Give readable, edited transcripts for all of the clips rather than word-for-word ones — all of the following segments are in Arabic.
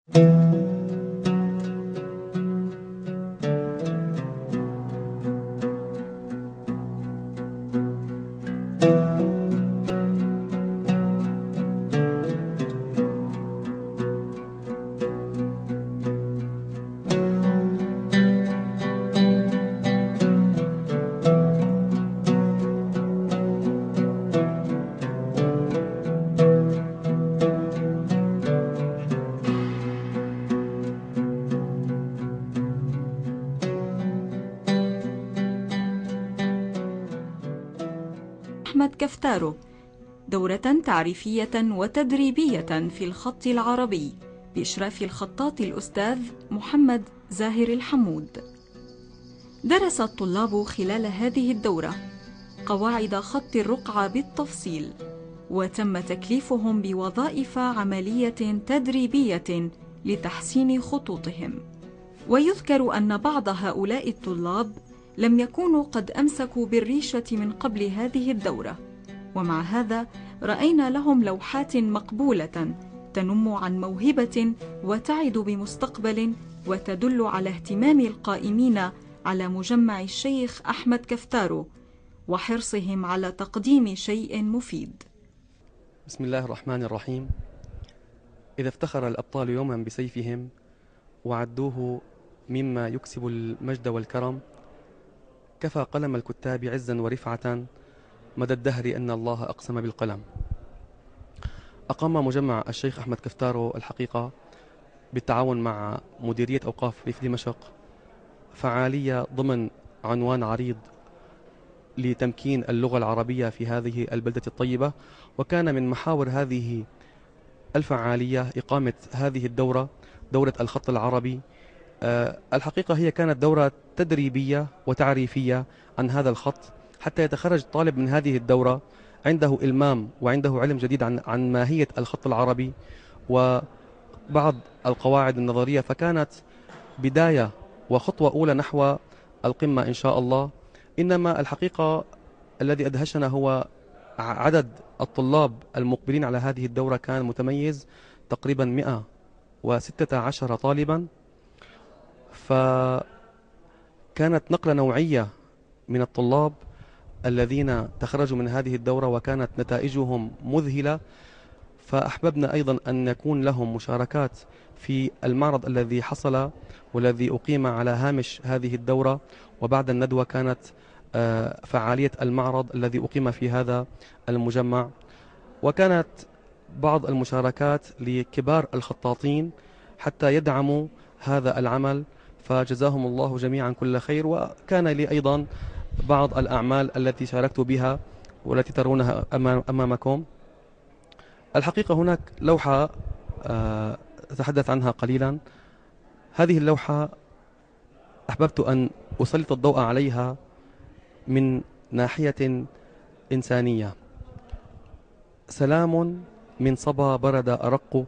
أحمد كفتارو، دورة تعريفية وتدريبية في الخط العربي بإشراف الخطاط الأستاذ محمد زاهر الحمود. درس الطلاب خلال هذه الدورة قواعد خط الرقعة بالتفصيل، وتم تكليفهم بوظائف عملية تدريبية لتحسين خطوطهم. ويذكر أن بعض هؤلاء الطلاب لم يكونوا قد أمسكوا بالريشة من قبل هذه الدورة، ومع هذا رأينا لهم لوحات مقبولة تنم عن موهبة وتعد بمستقبل، وتدل على اهتمام القائمين على مجمع الشيخ أحمد كفتارو وحرصهم على تقديم شيء مفيد. بسم الله الرحمن الرحيم. إذا افتخر الأبطال يوما بسيفهم وعدوه مما يكسب المجد والكرم، كفى قلم الكتاب عزا ورفعة مدى الدهر أن الله أقسم بالقلم. أقام مجمع الشيخ أحمد كفتارو الحقيقة بالتعاون مع مديرية أوقاف ريف دمشق فعالية ضمن عنوان عريض لتمكين اللغة العربية في هذه البلدة الطيبة، وكان من محاور هذه الفعالية إقامة هذه الدورة، دورة الخط العربي. الحقيقة هي كانت دورة تدريبية وتعريفية عن هذا الخط، حتى يتخرج الطالب من هذه الدورة عنده إلمام وعنده علم جديد عن ماهية الخط العربي وبعض القواعد النظرية، فكانت بداية وخطوة أولى نحو القمة إن شاء الله. إنما الحقيقة الذي أدهشنا هو عدد الطلاب المقبلين على هذه الدورة كان متميز، تقريبا 116 طالبا، فكانت نقلة نوعية من الطلاب الذين تخرجوا من هذه الدورة، وكانت نتائجهم مذهلة. فأحببنا أيضا أن يكون لهم مشاركات في المعرض الذي حصل والذي أقيم على هامش هذه الدورة، وبعد الندوة كانت فعالية المعرض الذي أقيم في هذا المجمع، وكانت بعض المشاركات لكبار الخطاطين حتى يدعموا هذا العمل، فجزاهم الله جميعا كل خير. وكان لي أيضا بعض الأعمال التي شاركت بها والتي ترونها أمامكم. الحقيقة هناك لوحة أتحدث عنها قليلا. هذه اللوحة أحببت أن أسلط الضوء عليها من ناحية إنسانية. سلام من صبا برد أرق،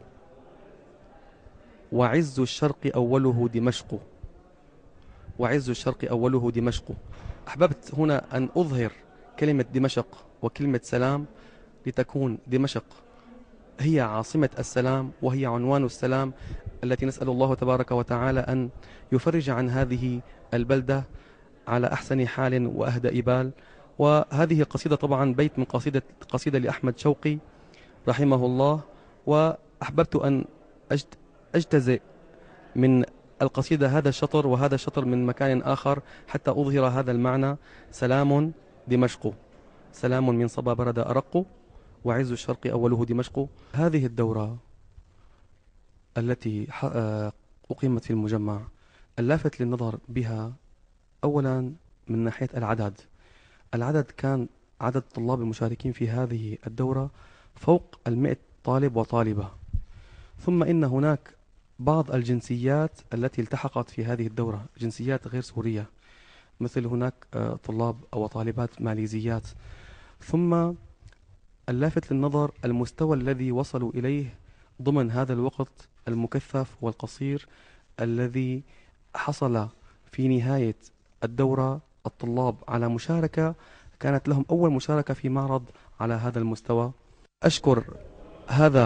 وعز الشرق أوله دمشق، وعز الشرق أوله دمشق. أحببت هنا أن أظهر كلمة دمشق وكلمة سلام، لتكون دمشق هي عاصمة السلام وهي عنوان السلام التي نسأل الله تبارك وتعالى أن يفرج عن هذه البلدة على أحسن حال وأهدى بال. وهذه قصيدة طبعا بيت من قصيدة لأحمد شوقي رحمه الله، وأحببت أن أجتزئ من القصيدة هذا الشطر وهذا الشطر من مكان آخر حتى أظهر هذا المعنى. سلام دمشق، سلام من صبا برد أرق، وعز الشرق أوله دمشق. هذه الدورة التي أقيمت في المجمع اللافت للنظر بها أولا من ناحية العدد كان عدد الطلاب المشاركين في هذه الدورة فوق 100 طالب وطالبة. ثم إن هناك بعض الجنسيات التي التحقت في هذه الدورة، جنسيات غير سورية، مثل هناك طلاب أو طالبات ماليزيات. ثم اللافت للنظر المستوى الذي وصلوا إليه ضمن هذا الوقت المكثف والقصير الذي حصل في نهاية الدورة الطلاب على مشاركة كانت لهم أول مشاركة في معرض على هذا المستوى. أشكر هذا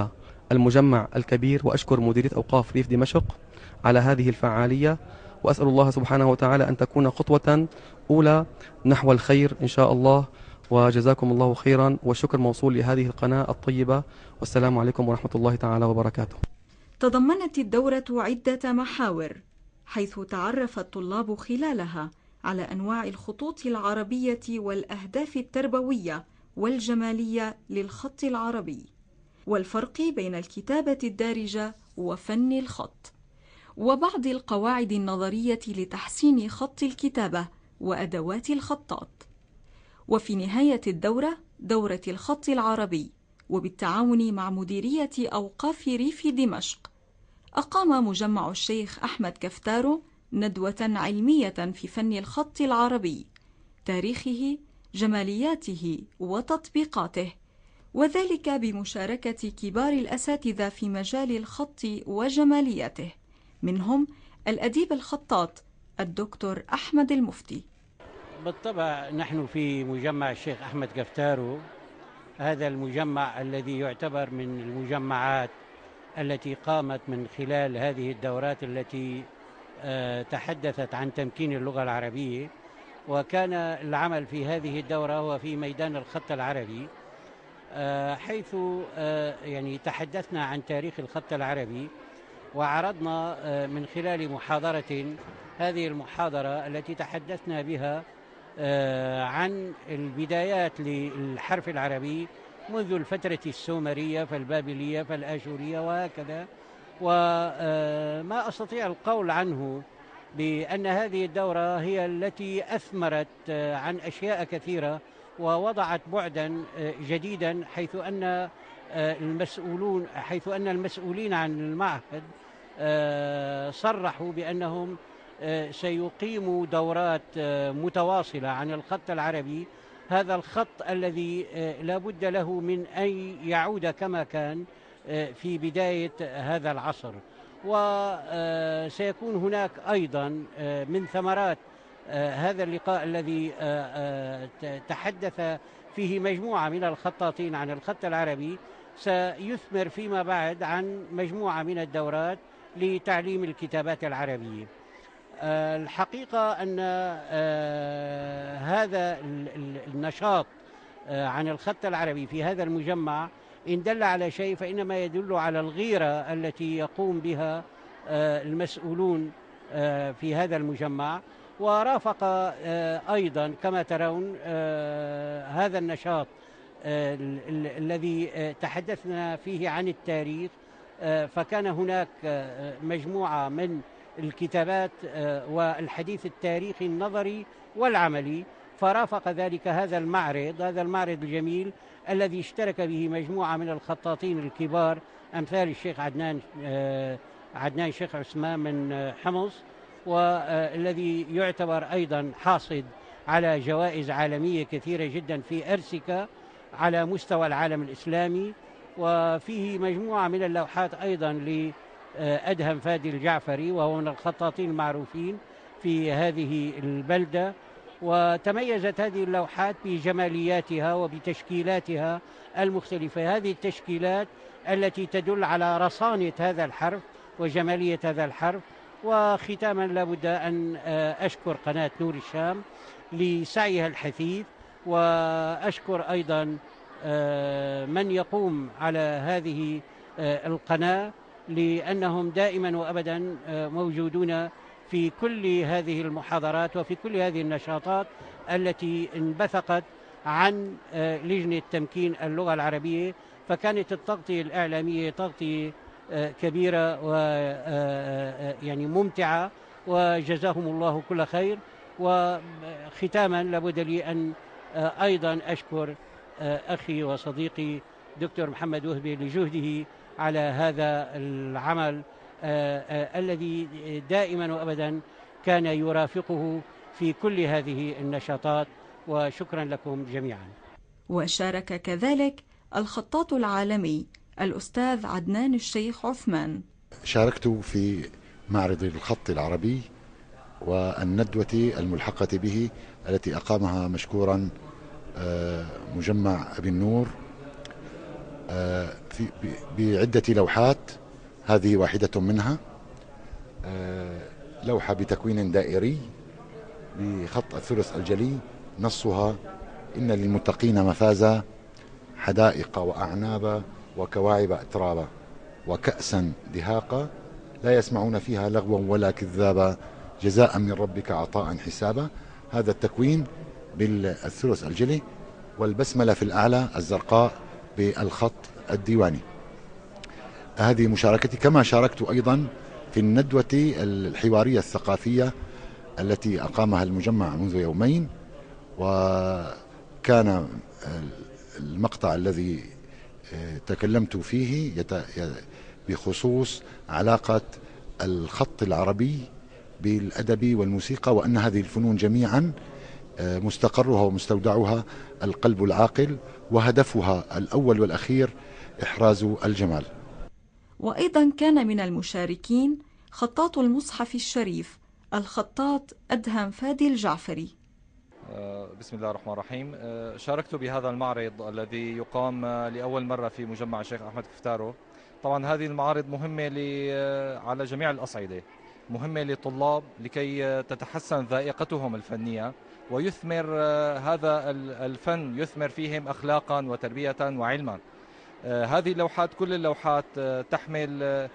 المجمع الكبير، وأشكر مديرية أوقاف ريف دمشق على هذه الفعالية، وأسأل الله سبحانه وتعالى أن تكون خطوة أولى نحو الخير إن شاء الله. وجزاكم الله خيرا، والشكر موصول لهذه القناة الطيبة، والسلام عليكم ورحمة الله تعالى وبركاته. تضمنت الدورة عدة محاور، حيث تعرف الطلاب خلالها على أنواع الخطوط العربية والأهداف التربوية والجمالية للخط العربي، والفرق بين الكتابة الدارجة وفن الخط، وبعض القواعد النظرية لتحسين خط الكتابة وأدوات الخطاط. وفي نهاية الدورة دورة الخط العربي، وبالتعاون مع مديرية أوقاف ريف دمشق، أقام مجمع الشيخ أحمد كفتارو ندوة علمية في فن الخط العربي، تاريخه، جمالياته وتطبيقاته، وذلك بمشاركة كبار الأساتذة في مجال الخط وجمالياته، منهم الأديب الخطاط الدكتور أحمد المفتي. بالطبع نحن في مجمع الشيخ أحمد كفتارو، هذا المجمع الذي يعتبر من المجمعات التي قامت من خلال هذه الدورات التي تحدثت عن تمكين اللغة العربية. وكان العمل في هذه الدورة هو في ميدان الخط العربي، حيث يعني تحدثنا عن تاريخ الخط العربي، وعرضنا من خلال محاضرة، هذه المحاضرة التي تحدثنا بها عن البدايات للحرف العربي منذ الفترة السومرية فالبابلية فالآشورية وهكذا. وما أستطيع القول عنه بأن هذه الدورة هي التي أثمرت عن أشياء كثيرة ووضعت بعدا جديدا، حيث أن المسؤولين عن المعهد صرحوا بأنهم سيقيموا دورات متواصلة عن الخط العربي، هذا الخط الذي لا بد له من أن يعود كما كان في بداية هذا العصر. وسيكون هناك أيضا من ثمرات هذا اللقاء الذي تحدث فيه مجموعة من الخطاطين عن الخط العربي، سيثمر فيما بعد عن مجموعة من الدورات لتعليم الكتابات العربية. الحقيقة أن هذا النشاط عن الخط العربي في هذا المجمع إن دل على شيء فإنما يدل على الغيرة التي يقوم بها المسؤولون في هذا المجمع. ورافق أيضا كما ترون هذا النشاط الذي تحدثنا فيه عن التاريخ، فكان هناك مجموعة من الكتابات والحديث التاريخي النظري والعملي، فرافق ذلك هذا المعرض الجميل الذي اشترك به مجموعة من الخطاطين الكبار أمثال الشيخ عدنان شيخ عثمان من حمص، والذي يعتبر أيضا حاصد على جوائز عالمية كثيرة جدا في أرسكا على مستوى العالم الإسلامي. وفيه مجموعة من اللوحات أيضا لأدهم فادي الجعفري، وهو من الخطاطين المعروفين في هذه البلدة. وتميزت هذه اللوحات بجمالياتها وبتشكيلاتها المختلفة، هذه التشكيلات التي تدل على رصانة هذا الحرف وجمالية هذا الحرف. وختاما لابد أن أشكر قناة نور الشام لسعيها الحثيث، وأشكر أيضا من يقوم على هذه القناة، لأنهم دائما وأبدا موجودون في كل هذه المحاضرات وفي كل هذه النشاطات التي انبثقت عن لجنة تمكين اللغة العربية. فكانت التغطية الإعلامية تغطية كبيرة ويعني ممتعة، وجزاهم الله كل خير. وختاما لابد لي أن أيضا أشكر أخي وصديقي دكتور محمد وهبي لجهده على هذا العمل الذي دائما وأبدا كان يرافقه في كل هذه النشاطات. وشكرا لكم جميعا. وشارك كذلك الخطاط العالمي الأستاذ عدنان الشيخ عثمان. شاركت في معرض الخط العربي والندوة الملحقة به التي أقامها مشكورا مجمع أبي النور بعدة لوحات. هذه واحدة منها، لوحة بتكوين دائري بخط الثلث الجلي، نصها: إن للمتقين مفازا، حدائق وأعنابا وكواعب أترابا وكأسا دهاقا، لا يسمعون فيها لغوا ولا كذابا، جزاء من ربك عطاء حسابا. هذا التكوين بالثلث الجلي، والبسملة في الأعلى الزرقاء بالخط الديواني. هذه مشاركتي. كما شاركت أيضا في الندوة الحوارية الثقافية التي أقامها المجمع منذ يومين، وكان المقطع الذي تكلمت فيه بخصوص علاقة الخط العربي بالأدب والموسيقى، وأن هذه الفنون جميعا مستقرها ومستودعها القلب العاقل، وهدفها الأول والأخير إحراز الجمال. وأيضا كان من المشاركين خطاط المصحف الشريف الخطاط أدهم فادي الجعفري. بسم الله الرحمن الرحيم. شاركت بهذا المعرض الذي يقام لأول مرة في مجمع الشيخ أحمد كفتارو. طبعا هذه المعارض مهمة على جميع الأصعدة، مهمة للطلاب لكي تتحسن ذائقتهم الفنية، ويثمر هذا الفن يثمر فيهم أخلاقا وتربية وعلما. هذه اللوحات، كل اللوحات تحمل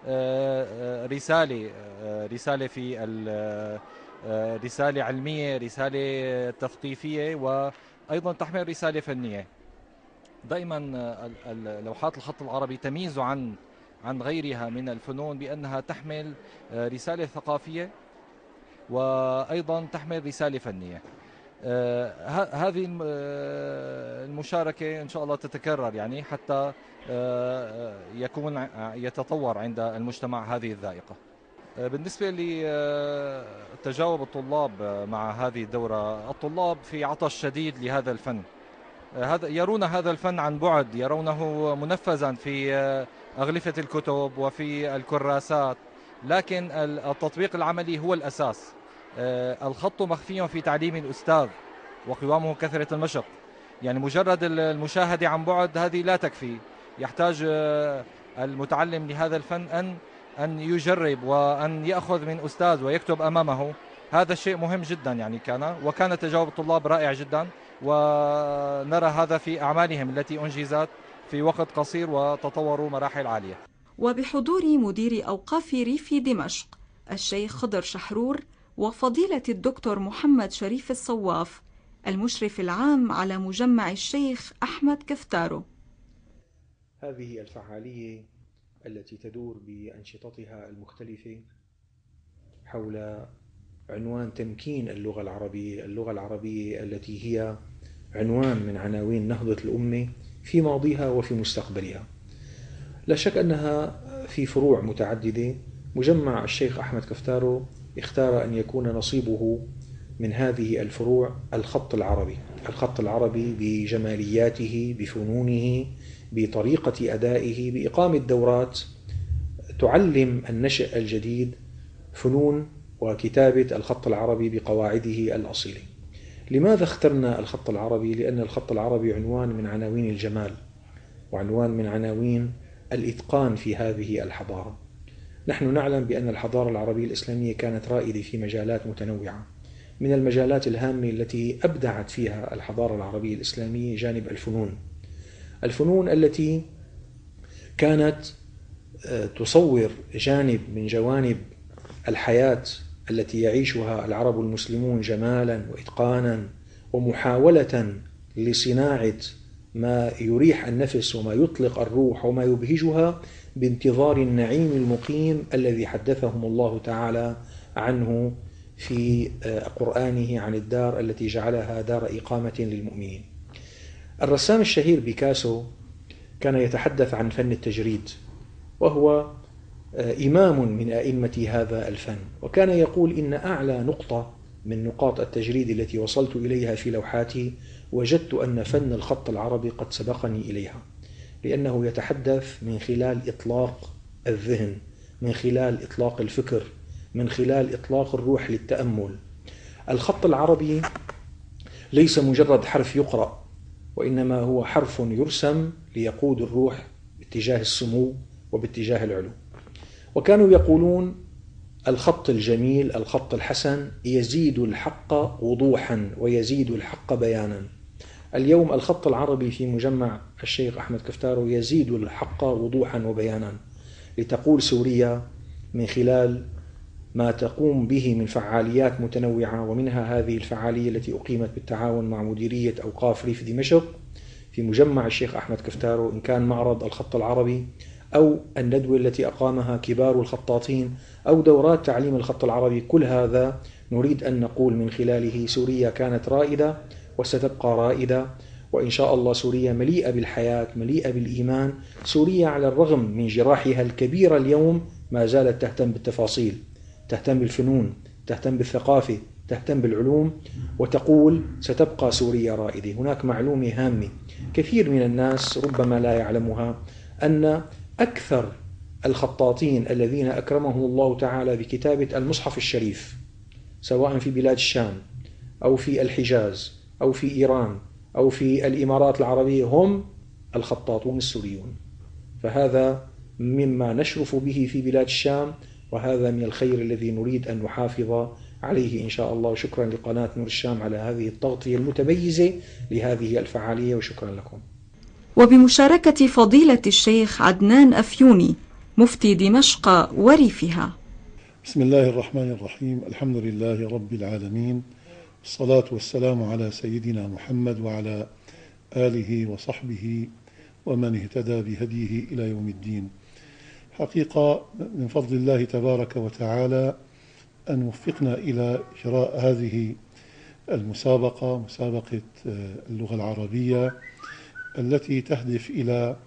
رسالة في رسالة علمية، رسالة تثقيفية، وأيضا تحمل رسالة فنية. دائما لوحات الخط العربي تميز عن غيرها من الفنون بأنها تحمل رسالة ثقافية وأيضا تحمل رسالة فنية. هذه المشاركة إن شاء الله تتكرر، يعني حتى يتطور عند المجتمع هذه الذائقة. بالنسبة لتجاوب الطلاب مع هذه الدورة، الطلاب في عطش شديد لهذا الفن، يرون هذا الفن عن بعد، يرونه منفذا في أغلفة الكتب وفي الكراسات، لكن التطبيق العملي هو الأساس. الخط مخفي في تعليم الأستاذ وقوامه كثرة المشق، يعني مجرد المشاهدة عن بعد هذه لا تكفي، يحتاج المتعلم لهذا الفن أن يجرب وأن يأخذ من أستاذ ويكتب أمامه. هذا الشيء مهم جدا، يعني وكان تجاوب الطلاب رائع جدا، ونرى هذا في أعمالهم التي أنجزت في وقت قصير وتطوروا مراحل عالية. وبحضور مدير أوقاف ريف دمشق الشيخ خضر شحرور وفضيلة الدكتور محمد شريف الصواف المشرف العام على مجمع الشيخ أحمد كفتارو. هذه الفعالية التي تدور بأنشطتها المختلفة حول عنوان تمكين اللغة العربية التي هي عنوان من عناوين نهضة الأمة في ماضيها وفي مستقبلها. لا شك أنها في فروع متعددة. مجمع الشيخ أحمد كفتارو اختار أن يكون نصيبه من هذه الفروع الخط العربي بجمالياته، بفنونه، بطريقة أدائه، بإقامة دورات تعلم النشء الجديد فنون وكتابة الخط العربي بقواعده الأصيلة. لماذا اخترنا الخط العربي؟ لأن الخط العربي عنوان من عناوين الجمال، وعنوان من عناوين الإتقان في هذه الحضارة. نحن نعلم بأن الحضارة العربية الإسلامية كانت رائدة في مجالات متنوعة. من المجالات الهامة التي أبدعت فيها الحضارة العربية الإسلامية جانب الفنون التي كانت تصور جانب من جوانب الحياة التي يعيشها العرب المسلمون جمالا وإتقانا ومحاولة لصناعة ما يريح النفس وما يطلق الروح وما يبهجها بانتظار النعيم المقيم الذي حدثهم الله تعالى عنه في قرآنه عن الدار التي جعلها دار إقامة للمؤمنين. الرسام الشهير بيكاسو كان يتحدث عن فن التجريد، وهو إمام من أئمة هذا الفن، وكان يقول إن أعلى نقطة من نقاط التجريد التي وصلت إليها في لوحاتي وجدت أن فن الخط العربي قد سبقني إليها، لأنه يتحدث من خلال إطلاق الذهن، من خلال إطلاق الفكر، من خلال إطلاق الروح للتأمل. الخط العربي ليس مجرد حرف يقرأ، وإنما هو حرف يرسم ليقود الروح باتجاه السمو وباتجاه العلو. وكانوا يقولون الخط الجميل، الخط الحسن يزيد الحق وضوحا ويزيد الحق بيانا. اليوم الخط العربي في مجمع الشيخ أحمد كفتارو يزيد الحق وضوحا وبيانا، لتقول سوريا من خلال ما تقوم به من فعاليات متنوعة، ومنها هذه الفعالية التي أقيمت بالتعاون مع مديرية أوقاف ريف دمشق في مجمع الشيخ أحمد كفتارو، إن كان معرض الخط العربي أو الندوة التي أقامها كبار الخطاطين أو دورات تعليم الخط العربي. كل هذا نريد أن نقول من خلاله سوريا كانت رائدة وستبقى رائدة، وإن شاء الله سوريا مليئة بالحياة، مليئة بالإيمان. سوريا على الرغم من جراحها الكبيرة اليوم ما زالت تهتم بالتفاصيل، تهتم بالفنون، تهتم بالثقافة، تهتم بالعلوم، وتقول ستبقى سوريا رائدة. هناك معلومة هامة كثير من الناس ربما لا يعلمها، أن أكثر الخطاطين الذين أكرمهم الله تعالى بكتابة المصحف الشريف سواء في بلاد الشام أو في الحجاز أو في إيران أو في الإمارات العربية هم الخطاطون السوريون. فهذا مما نشرف به في بلاد الشام، وهذا من الخير الذي نريد أن نحافظ عليه إن شاء الله. شكرا لقناة نور الشام على هذه التغطية المتميزة لهذه الفعالية، وشكرا لكم. وبمشاركة فضيلة الشيخ عدنان أفيوني مفتي دمشق وريفها. بسم الله الرحمن الرحيم. الحمد لله رب العالمين، الصلاة والسلام على سيدنا محمد وعلى آله وصحبه ومن اهتدى بهديه إلى يوم الدين. حقيقة من فضل الله تبارك وتعالى أن وفقنا إلى إجراء هذه المسابقة، مسابقة اللغة العربية، التي تهدف إلى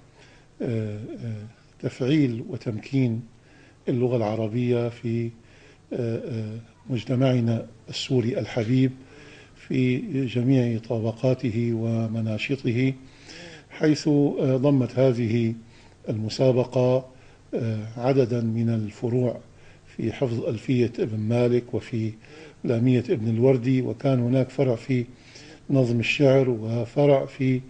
تفعيل وتمكين اللغة العربية في مجتمعنا السوري الحبيب في جميع طبقاته ومناشطه، حيث ضمت هذه المسابقة عددا من الفروع في حفظ ألفية ابن مالك وفي لامية ابن الوردي، وكان هناك فرع في نظم الشعر وفرع في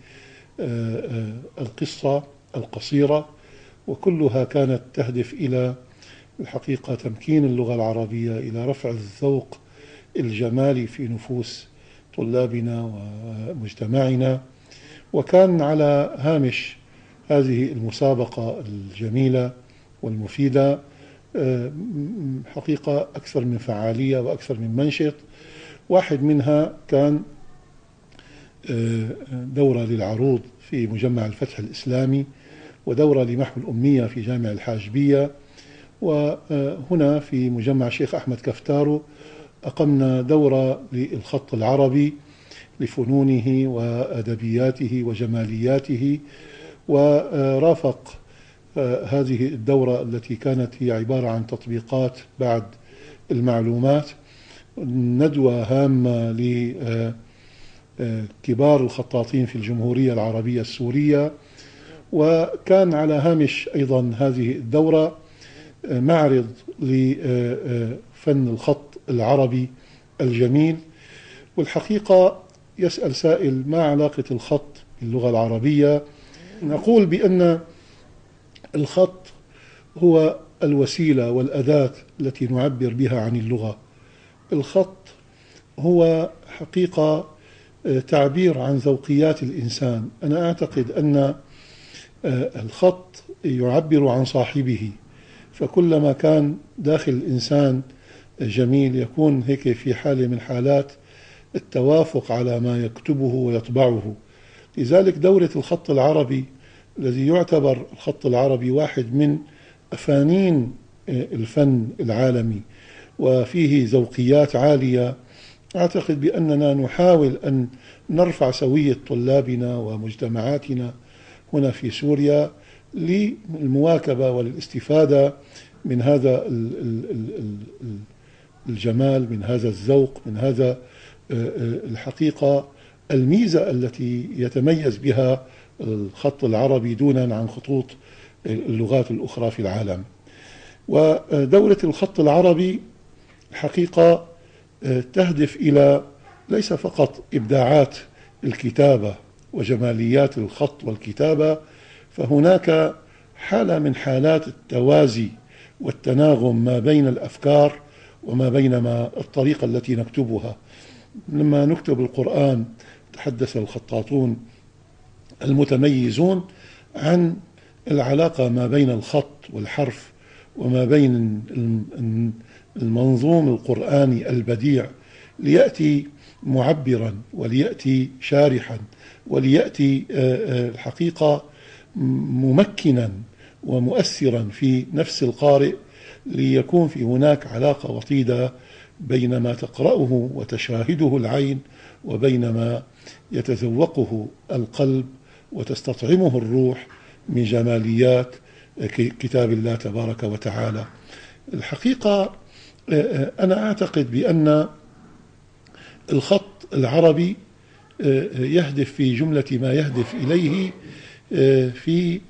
القصة القصيرة، وكلها كانت تهدف إلى الحقيقة تمكين اللغة العربية، إلى رفع الذوق الجمالي في نفوس طلابنا ومجتمعنا. وكان على هامش هذه المسابقة الجميلة والمفيدة حقيقة أكثر من فعالية وأكثر من منشط. واحد منها كان دورة للعروض في مجمع الفتح الإسلامي، ودورة لمحو الأمية في جامع الحاجبية، وهنا في مجمع الشيخ أحمد كفتارو أقمنا دورة للخط العربي لفنونه وأدبياته وجمالياته. ورافق هذه الدورة التي كانت هي عبارة عن تطبيقات بعد المعلومات ندوة هامة لكبار الخطاطين في الجمهورية العربية السورية. وكان على هامش أيضا هذه الدورة معرض لفن الخط العربي الجميل. والحقيقة يسأل سائل: ما علاقة الخط باللغة العربية؟ نقول بأن الخط هو الوسيلة والأداة التي نعبر بها عن اللغة. الخط هو حقيقة تعبير عن ذوقيات الإنسان. أنا أعتقد أن الخط يعبر عن صاحبه، فكلما كان داخل الإنسان جميل يكون هيك في حالة من حالات التوافق على ما يكتبه ويطبعه. لذلك دورة الخط العربي الذي يعتبر الخط العربي واحد من أفانين الفن العالمي وفيه ذوقيات عالية، أعتقد بأننا نحاول أن نرفع سوية طلابنا ومجتمعاتنا هنا في سوريا للمواكبة وللاستفادة من هذا الجمال، من هذا الذوق، من هذا الحقيقة الميزة التي يتميز بها الخط العربي دونا عن خطوط اللغات الأخرى في العالم. ودورة الخط العربي الحقيقة تهدف إلى ليس فقط إبداعات الكتابة وجماليات الخط والكتابة، فهناك حالة من حالات التوازي والتناغم ما بين الأفكار وما بين الطريقة التي نكتبها. لما نكتب القرآن تحدث الخطاطون المتميزون عن العلاقة ما بين الخط والحرف وما بين المنظوم القرآني البديع، ليأتي معبرا وليأتي شارحا وليأتي الحقيقة ممكنا ومؤثرا في نفس القارئ، ليكون في هناك علاقة وطيدة بين ما تقرأه وتشاهده العين وبين ما يتذوقه القلب وتستطعمه الروح من جماليات كتاب الله تبارك وتعالى. الحقيقة أنا أعتقد بأن الخط العربي يهدف في جملة ما يهدف إليه في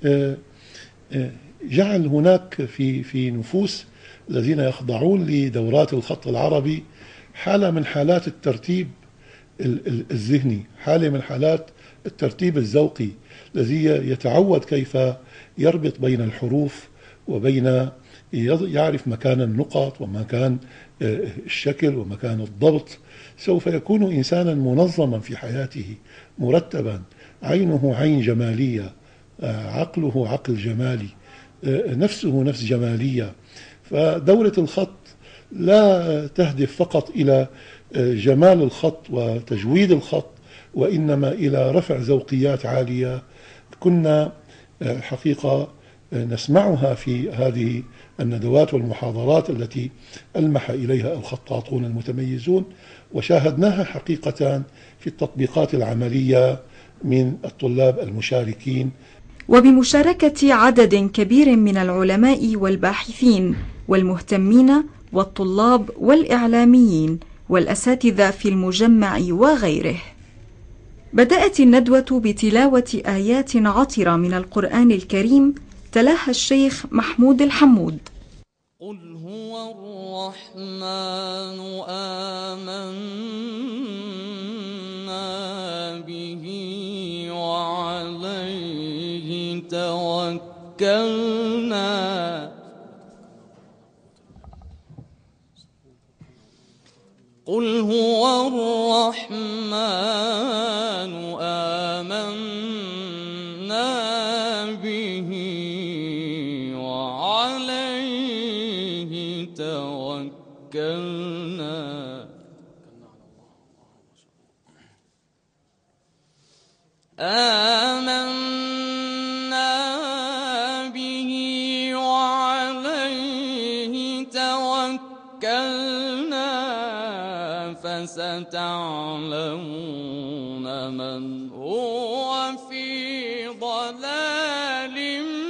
جعل هناك في نفوس الذين يخضعون لدورات الخط العربي حالة من حالات الترتيب الذهني، حالة من حالات الترتيب الذوقي، الذي يتعود كيف يربط بين الحروف وبين يعرف مكان النقط ومكان الشكل ومكان الضبط. سوف يكون إنسانا منظما في حياته، مرتبا، عينه عين جمالية، عقله عقل جمالي، نفسه نفس جمالية. فدورة الخط لا تهدف فقط إلى جمال الخط وتجويد الخط، وإنما إلى رفع ذوقيات عالية كنا حقيقة نسمعها في هذه الندوات والمحاضرات التي ألمح إليها الخطاطون المتميزون، وشاهدناها حقيقة في التطبيقات العملية من الطلاب المشاركين. وبمشاركة عدد كبير من العلماء والباحثين والمهتمين والطلاب والإعلاميين والأساتذة في المجمع وغيره. بدأت الندوة بتلاوة آيات عطرة من القرآن الكريم تلاها الشيخ محمود الحمود. قل هو الرحمن آمنا به وعليه توكلنا قل هو الرحمن آمنا به وعليه توكلنا آمنا به وعليه توكلنا فستعلمون من هو في ضلال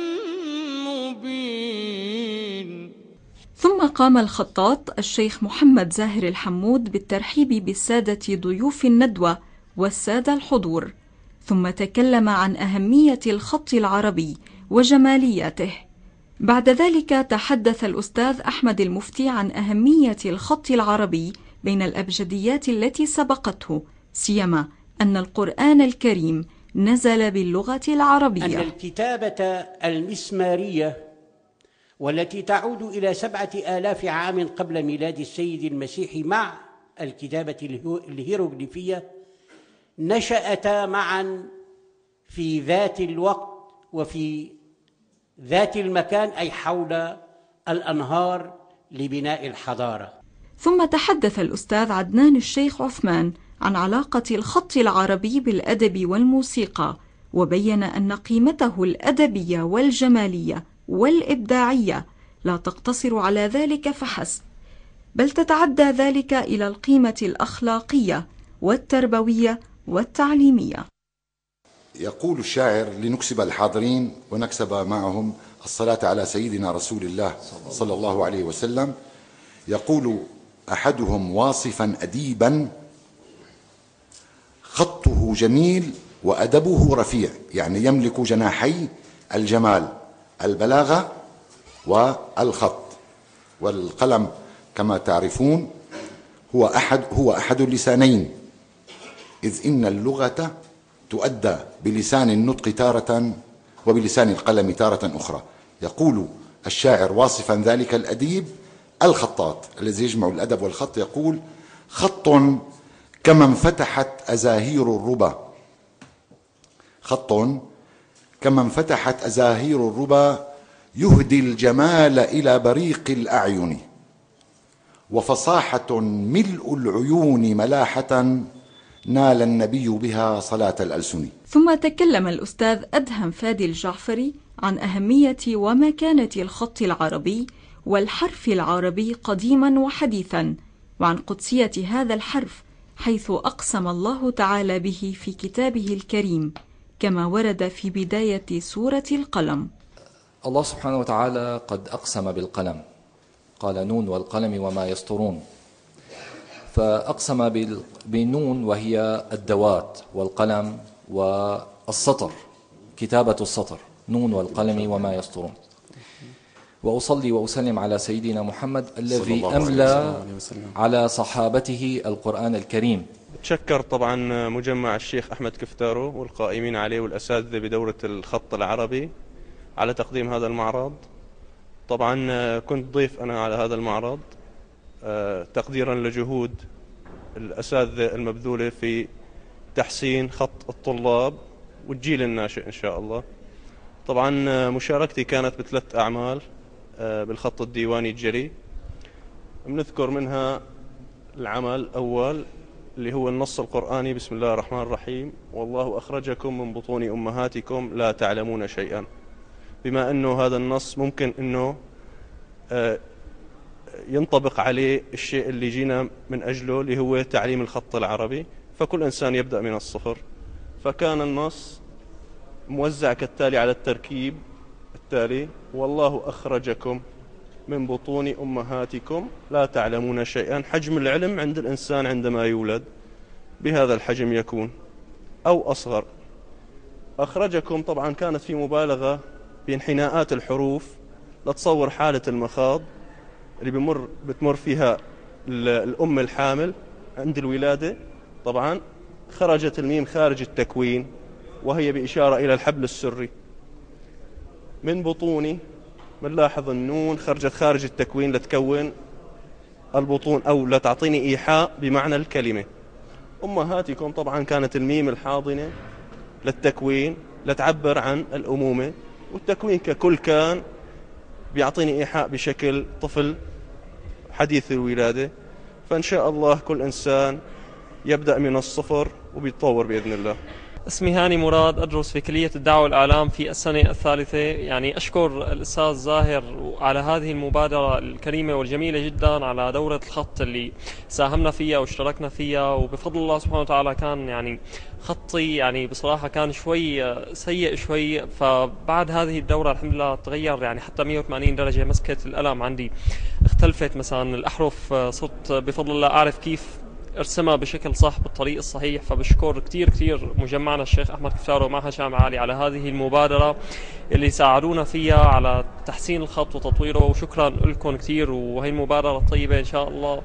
مبين. ثم قام الخطاط الشيخ محمد زاهر الحمود بالترحيب بالسادة ضيوف الندوة والسادة الحضور، ثم تكلم عن أهمية الخط العربي وجمالياته. بعد ذلك تحدث الأستاذ أحمد المفتي عن أهمية الخط العربي بين الأبجديات التي سبقته، سيما أن القرآن الكريم نزل باللغة العربية. أن الكتابة المسمارية والتي تعود إلى 7000 عام قبل ميلاد السيد المسيح مع الكتابة الهيروغليفية نشأتا معا في ذات الوقت وفي ذات المكان، أي حول الأنهار لبناء الحضارة. ثم تحدث الأستاذ عدنان الشيخ عثمان عن علاقة الخط العربي بالأدب والموسيقى، وبين أن قيمته الأدبية والجمالية والإبداعية لا تقتصر على ذلك فحسب، بل تتعدى ذلك إلى القيمة الأخلاقية والتربوية والتعليمية. يقول الشاعر: لنكسب الحاضرين ونكسب معهم الصلاة على سيدنا رسول الله صلى الله عليه وسلم. يقول أحدهم واصفا أديبا: خطه جميل وأدبه رفيع، يعني يملك جناحي الجمال، البلاغة والخط. والقلم كما تعرفون هو أحد اللسانين، إذ إن اللغة تؤدى بلسان النطق تارة وبلسان القلم تارة أخرى. يقول الشاعر واصفا ذلك الأديب الخطاط الذي يجمع الأدب والخط، يقول: خط كما انفتحت أزاهير الربا، خط كما انفتحت أزاهير الربا يهدي الجمال إلى بريق الأعين، وفصاحة ملء العيون ملاحة نال النبي بها صلاة الألسن. ثم تكلم الأستاذ أدهم فادي الجعفري عن أهمية ومكانة الخط العربي والحرف العربي قديما وحديثا، وعن قدسية هذا الحرف حيث أقسم الله تعالى به في كتابه الكريم كما ورد في بداية سورة القلم. الله سبحانه وتعالى قد أقسم بالقلم، قال: نون والقلم وما يسطرون. فأقسم بالنون وهي الدوات، والقلم والسطر، كتابة السطر، نون والقلم وما يسطرون. وأصلي وأسلم على سيدنا محمد الذي أملى على صحابته القرآن الكريم. تشكر طبعا مجمع الشيخ أحمد كفتارو والقائمين عليه والأساتذة بدورة الخط العربي على تقديم هذا المعرض. طبعا كنت ضيف أنا على هذا المعرض تقديرا لجهود الأساتذة المبذولة في تحسين خط الطلاب والجيل الناشئ إن شاء الله. طبعا مشاركتي كانت ب3 أعمال بالخط الديواني الجري. بنذكر منها العمل الأول اللي هو النص القرآني: بسم الله الرحمن الرحيم، والله أخرجكم من بطون أمهاتكم لا تعلمون شيئا. بما أنه هذا النص ممكن أنه ينطبق عليه الشيء اللي جينا من أجله اللي هو تعليم الخط العربي، فكل إنسان يبدأ من الصفر. فكان النص موزع كالتالي على التركيب التالي: والله أخرجكم من بطون أمهاتكم لا تعلمون شيئا. حجم العلم عند الإنسان عندما يولد بهذا الحجم يكون أو أصغر. أخرجكم طبعا كانت في مبالغة بانحناءات الحروف لتصور حالة المخاض اللي بتمر فيها الأم الحامل عند الولادة. طبعا خرجت الميم خارج التكوين وهي بإشارة إلى الحبل السري. من بطوني بنلاحظ النون خرجت خارج التكوين لتكون البطون أو لتعطيني إيحاء بمعنى الكلمة. أمهاتكم طبعا كانت الميم الحاضنة للتكوين لتعبر عن الأمومة، والتكوين ككل كان بيعطيني إيحاء بشكل طفل حديث الولادة. فإن شاء الله كل إنسان يبدأ من الصفر وبيتطور بإذن الله. اسمي هاني مراد، أدرس في كلية الدعوة والإعلام في السنة الثالثة. يعني أشكر الأستاذ زاهر على هذه المبادرة الكريمة والجميلة جدا، على دورة الخط اللي ساهمنا فيها واشتركنا فيها، وبفضل الله سبحانه وتعالى كان يعني خطي يعني بصراحة كان شوي سيء شوي، فبعد هذه الدورة الحمد لله تغير يعني حتى 180 درجة. مسكة القلم عندي اختلفت، مثلا الأحرف صرت بفضل الله أعرف كيف ارسمها بشكل صح بالطريق الصحيح. فبشكر كثير مجمعنا الشيخ أحمد كفتارو ومعهد هشام عالي على هذه المبادرة اللي ساعدونا فيها على تحسين الخط وتطويره، وشكرا لكم كثير. وهي المبادرة الطيبة إن شاء الله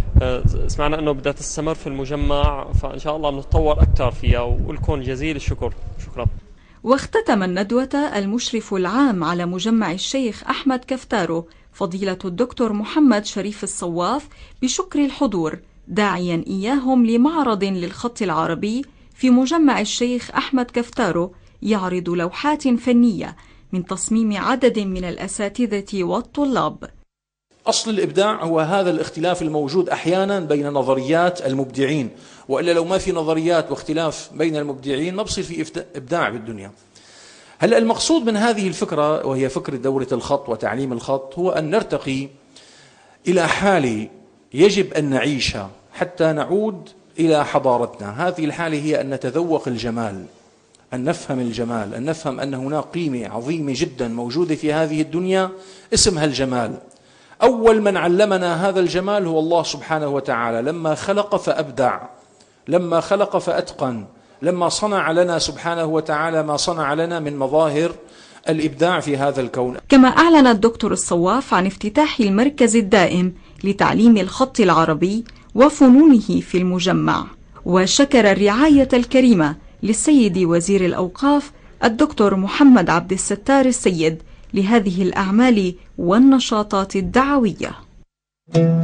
سمعنا أنه بدها تستمر في المجمع، فإن شاء الله بنتطور أكثر فيها، ولكم جزيل الشكر. شكرا. واختتم الندوة المشرف العام على مجمع الشيخ أحمد كفتارو فضيلة الدكتور محمد شريف الصواف بشكر الحضور، داعيا إياهم لمعرض للخط العربي في مجمع الشيخ أحمد كفتارو يعرض لوحات فنية من تصميم عدد من الأساتذة والطلاب. أصل الإبداع هو هذا الاختلاف الموجود أحيانا بين نظريات المبدعين، وإلا لو ما في نظريات واختلاف بين المبدعين ما بصير في إبداع بالدنيا. هلأ المقصود من هذه الفكرة وهي فكرة دورة الخط وتعليم الخط هو أن نرتقي إلى حالة يجب أن نعيشها حتى نعود إلى حضارتنا. هذه الحالة هي أن نتذوق الجمال، أن نفهم الجمال، أن نفهم أن هناك قيمة عظيمة جدا موجودة في هذه الدنيا اسمها الجمال. أول من علمنا هذا الجمال هو الله سبحانه وتعالى، لما خلق فأبدع، لما خلق فأتقن، لما صنع لنا سبحانه وتعالى ما صنع لنا من مظاهر الإبداع في هذا الكون. كما أعلن الدكتور الصواف عن افتتاح المركز الدائم لتعليم الخط العربي وفنونه في المجمع، وشكر الرعاية الكريمة للسيد وزير الأوقاف الدكتور محمد عبد الستار السيد لهذه الأعمال والنشاطات الدعوية.